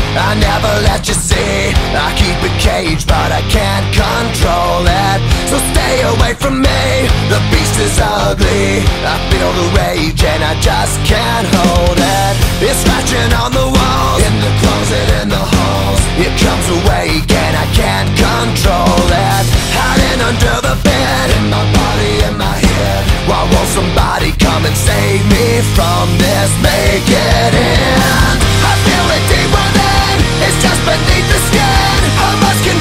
I never let you see. I keep it caged, but I can't control it. So stay away from me, the beast is ugly. I feel the rage and I just can't hold it. It's scratching on the walls, in the closet, in the halls. It comes awake and I can't control it. Hiding under the bed, in my body, in my head. Why won't somebody come and save me from this? Make it end. I feel it deep within, it's just beneath the skin. I must